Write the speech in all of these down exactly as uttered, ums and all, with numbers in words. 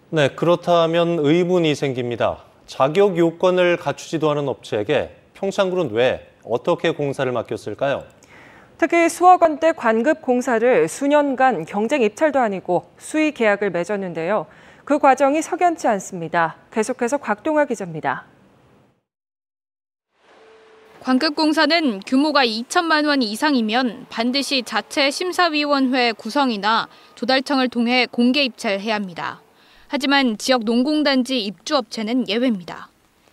네, 그렇다면 의문이 생깁니다. 자격 요건을 갖추지도 않은 업체에게 평창군은 왜 어떻게 공사를 맡겼을까요? 특히 수억 원대 관급 공사를 수년간 경쟁 입찰도 아니고 수의 계약을 맺었는데요. 그 과정이 석연치 않습니다. 계속해서 곽동아 기자입니다. 관급공사는 규모가 이천만 원 이상이면 반드시 자체 심사위원회 구성이나 조달청을 통해 공개 입찰해야 합니다. 하지만 지역 농공단지 입주업체는 예외입니다.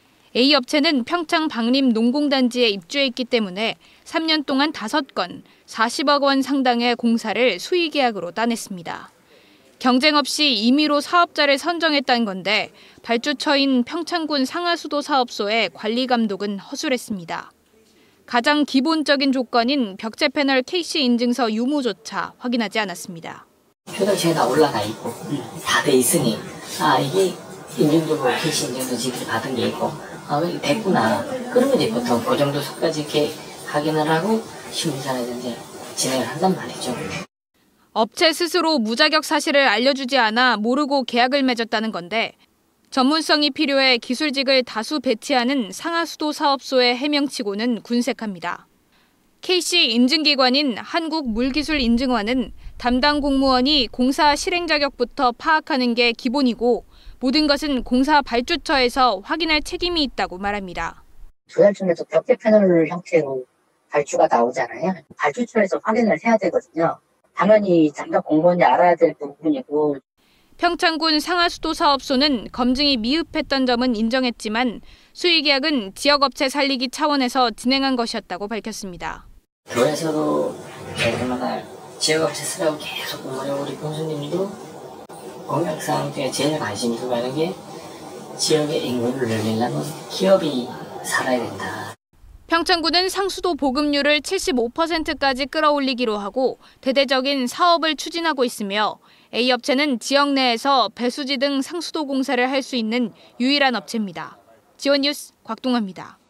A업체는 평창 방림 농공단지에 입주해 있기 때문에 삼 년 동안 다섯 건, 사십억 원 상당의 공사를 수의 계약으로 따냈습니다. 경쟁 없이 임의로 사업자를 선정했다는 건데 발주처인 평창군 상하수도 사업소의 관리 감독은 허술했습니다. 가장 기본적인 조건인 벽체 패널 케이씨 인증서 유무조차 확인하지 않았습니다. 표적지에 다 올라가 있고 다 돼 있으니 아 이게 인증도고 케이씨 인증도 지들이 받은 게 있고 아 이게 됐구나. 그러면 이제 보통 그 정도 수까지 이렇게 확인을 하고 심사를 이제 진행을 한단 말이죠. 업체 스스로 무자격 사실을 알려주지 않아 모르고 계약을 맺었다는 건데 전문성이 필요해 기술직을 다수 배치하는 상하수도 사업소의 해명치고는 군색합니다. 케이씨 인증기관인 한국물기술인증원은 담당 공무원이 공사 실행 자격부터 파악하는 게 기본이고 모든 것은 공사 발주처에서 확인할 책임이 있다고 말합니다. 조달청에서 벽체 패널 형태로 발주가 나오잖아요. 발주처에서 확인을 해야 되거든요. 당연히 담당 공무원이 알아야 될 부분이고. 평창군 상하수도 사업소는 검증이 미흡했던 점은 인정했지만 수의 계약은 지역업체 살리기 차원에서 진행한 것이었다고 밝혔습니다. 교회에서도 매일마다 지역업체 쓰라고 계속 우리 우리 군수님도 공약사항 중에 제일 관심 두고 하는 게 지역의 인구를 늘리려면 기업이 살아야 된다. 평창군은 상수도 보급률을 칠십오 퍼센트까지 끌어올리기로 하고 대대적인 사업을 추진하고 있으며 A업체는 지역 내에서 배수지 등 상수도 공사를 할 수 있는 유일한 업체입니다. 지원뉴스 곽동아입니다.